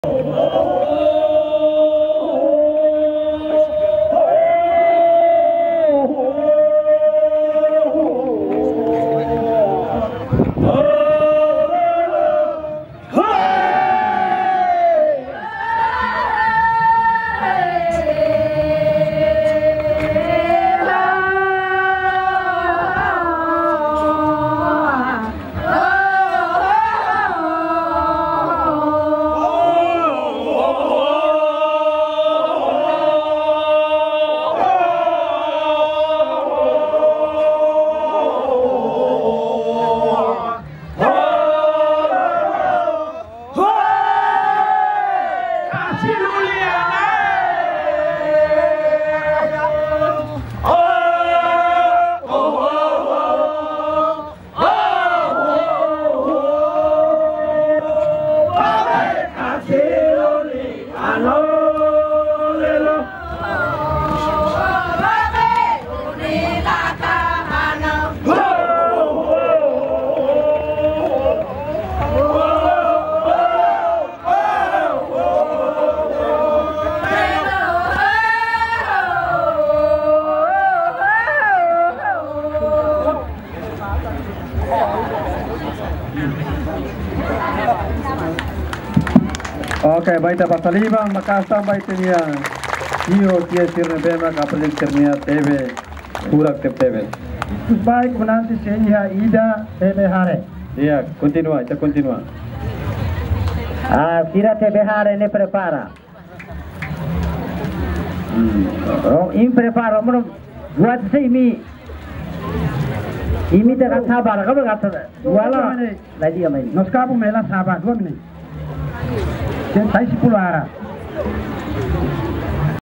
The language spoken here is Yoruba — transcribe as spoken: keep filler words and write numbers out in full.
Oke, baik dapat salibang makasih baik ini ya. Iyo kia sirne bema kapelik sirnia T V, burak T V. Baik menanti sehingga ida T V hare. Iya, continua, kita continua. Ah, sira T V hare ne prepara. Hmm. Oh, in prepara, mano buat sih ini. Ini tak sabar, kamu kata. Wala, lagi apa ini? Nos kapu melas sabar, dua menit. Saya sepuluh arah.